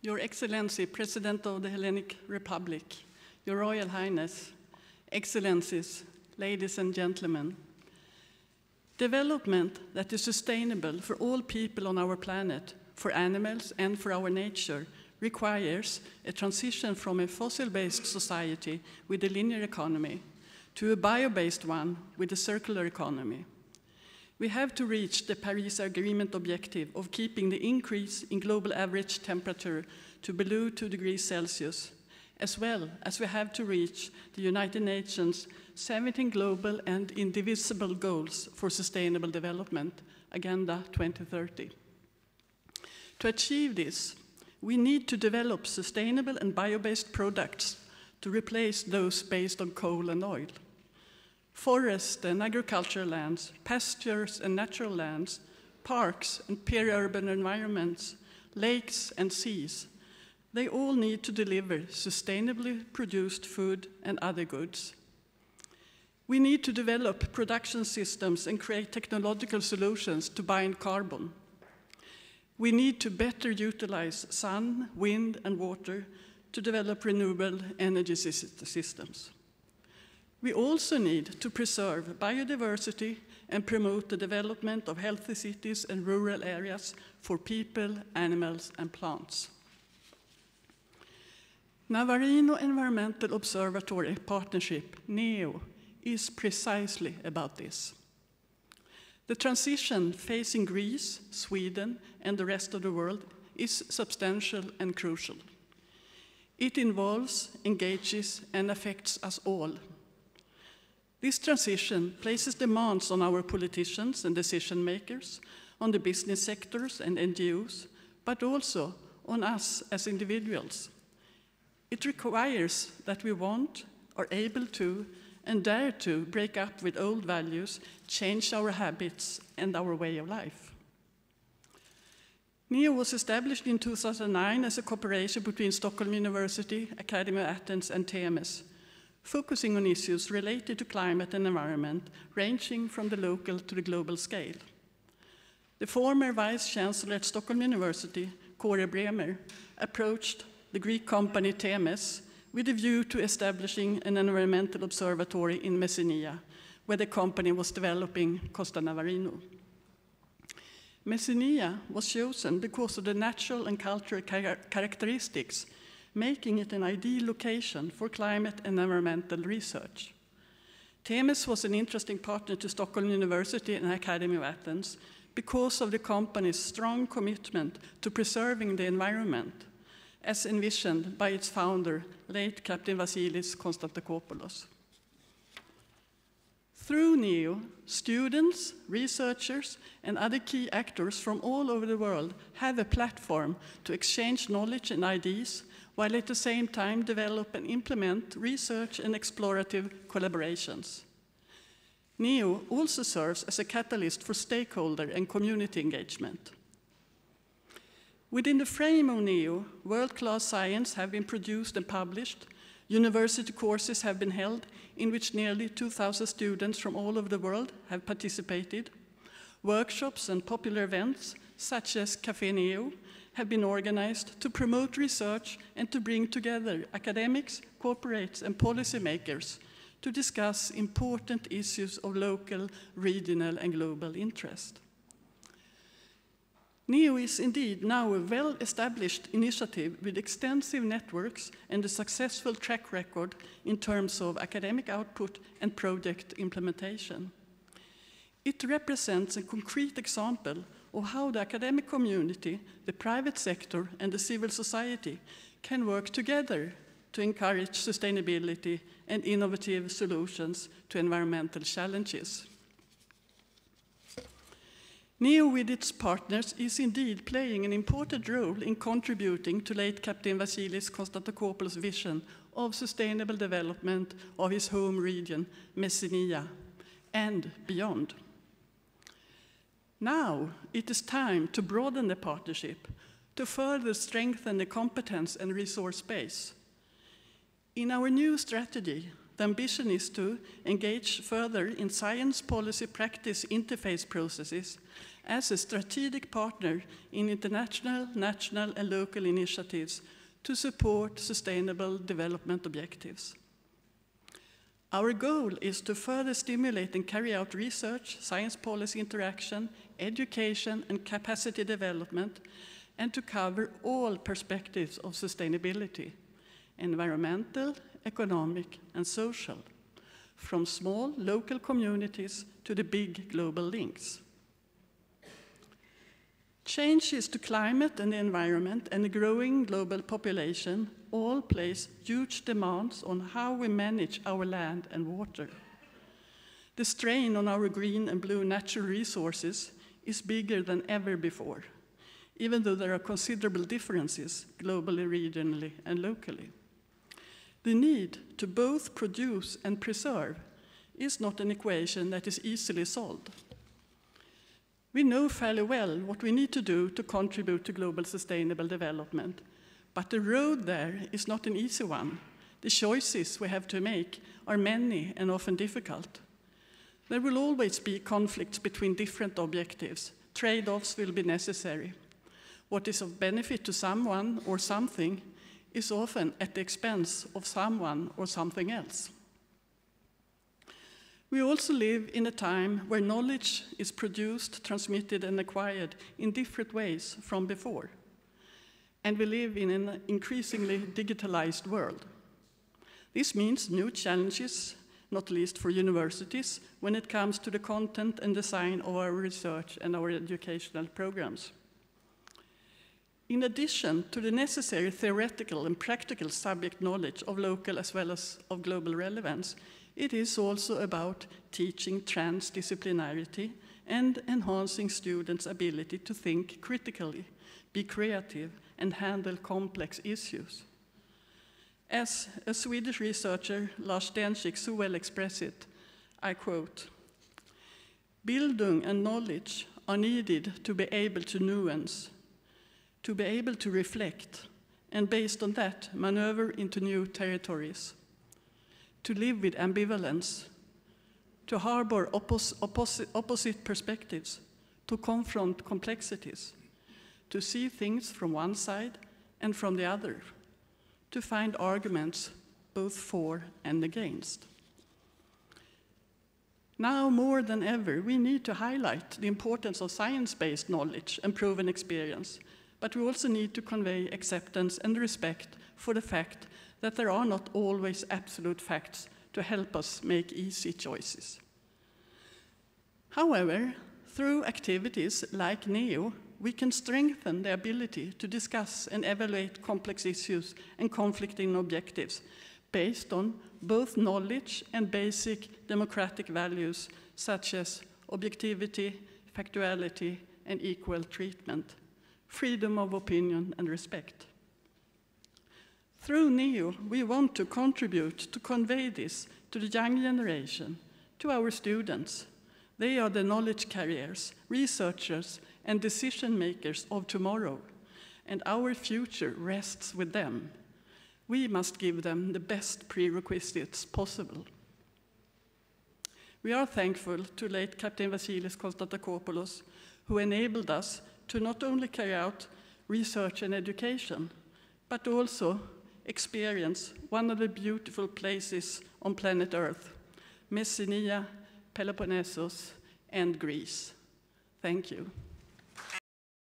Your Excellency, President of the Hellenic Republic, Your Royal Highness, Excellencies, ladies and gentlemen, development that is sustainable for all people on our planet, for animals and for our nature, requires a transition from a fossil-based society with a linear economy to a bio-based one with a circular economy. We have to reach the Paris Agreement objective of keeping the increase in global average temperature to below 2 degrees Celsius, as well as we have to reach the United Nations 17 global and indivisible goals for sustainable development, Agenda 2030. To achieve this, we need to develop sustainable and bio-based products to replace those based on coal and oil. Forests and agricultural lands, pastures and natural lands, parks and peri-urban environments, lakes and seas, they all need to deliver sustainably produced food and other goods. We need to develop production systems and create technological solutions to bind carbon. We need to better utilize sun, wind, and water to develop renewable energy systems. We also need to preserve biodiversity and promote the development of healthy cities and rural areas for people, animals, and plants. Navarino Environmental Observatory Partnership, NEO, is precisely about this. The transition facing Greece, Sweden, and the rest of the world is substantial and crucial. It involves, engages, and affects us all. This transition places demands on our politicians and decision makers, on the business sectors and NGOs, but also on us as individuals. It requires that we want, are able to, and dare to break up with old values, change our habits and our way of life. NEO was established in 2009 as a cooperation between Stockholm University, Academy of Athens, and TMS, focusing on issues related to climate and environment, ranging from the local to the global scale. The former Vice-Chancellor at Stockholm University, Kåre Bremer, approached the Greek company TMS with a view to establishing an environmental observatory in Messenia, where the company was developing Costa Navarino. Messenia was chosen because of the natural and cultural characteristics, making it an ideal location for climate and environmental research. TMS was an interesting partner to Stockholm University and Academy of Athens because of the company's strong commitment to preserving the environment, as envisioned by its founder, late Captain Vasilis Konstantakopoulos. Through NEO, students, researchers, and other key actors from all over the world have a platform to exchange knowledge and ideas, while at the same time develop and implement research and explorative collaborations. NEO also serves as a catalyst for stakeholder and community engagement. Within the frame of NEO, world-class science have been produced and published, university courses have been held in which nearly 2,000 students from all over the world have participated. Workshops and popular events, such as Café NEO, have been organized to promote research and to bring together academics, corporates, and policymakers to discuss important issues of local, regional, and global interest. NEO is indeed now a well-established initiative with extensive networks and a successful track record in terms of academic output and project implementation. It represents a concrete example of how the academic community, the private sector, and the civil society can work together to encourage sustainability and innovative solutions to environmental challenges. NEO with its partners is indeed playing an important role in contributing to late Captain Vasilis Konstantakopoulos' vision of sustainable development of his home region, Messenia, and beyond. Now it is time to broaden the partnership, to further strengthen the competence and resource base. In our new strategy, The ambition is to engage further in science policy practice interface processes as a strategic partner in international, national, and local initiatives to support sustainable development objectives. Our goal is to further stimulate and carry out research, science policy interaction, education, and capacity development, and to cover all perspectives of sustainability: environmental, economic, and social, from small local communities to the big global links. Changes to climate and the environment and a growing global population all place huge demands on how we manage our land and water. The strain on our green and blue natural resources is bigger than ever before, even though there are considerable differences globally, regionally, and locally. The need to both produce and preserve is not an equation that is easily solved. We know fairly well what we need to do to contribute to global sustainable development, but the road there is not an easy one. The choices we have to make are many and often difficult. There will always be conflicts between different objectives. Trade-offs will be necessary. What is of benefit to someone or something is often at the expense of someone or something else. We also live in a time where knowledge is produced, transmitted, and acquired in different ways from before. And we live in an increasingly digitalized world. This means new challenges, not least for universities, when it comes to the content and design of our research and our educational programs. In addition to the necessary theoretical and practical subject knowledge of local as well as of global relevance, it is also about teaching transdisciplinarity and enhancing students' ability to think critically, be creative, and handle complex issues. As a Swedish researcher, Lars Stenczyk, so well expressed it, I quote, "Bildung and knowledge are needed to be able to nuance, to be able to reflect, and based on that, maneuver into new territories, to live with ambivalence, to harbor opposite perspectives, to confront complexities, to see things from one side and from the other, to find arguments both for and against." Now more than ever, we need to highlight the importance of science-based knowledge and proven experience, but we also need to convey acceptance and respect for the fact that there are not always absolute facts to help us make easy choices. However, through activities like NEO, we can strengthen the ability to discuss and evaluate complex issues and conflicting objectives based on both knowledge and basic democratic values such as objectivity, factuality, and equal treatment, freedom of opinion, and respect. Through NEO, we want to contribute to convey this to the young generation, to our students. They are the knowledge carriers, researchers, and decision makers of tomorrow, and our future rests with them. We must give them the best prerequisites possible. We are thankful to late Captain Vasilis Konstantakopoulos, who enabled us to not only carry out research and education, but also experience one of the beautiful places on planet Earth, Messenia, Peloponnesos, and Greece. Thank you.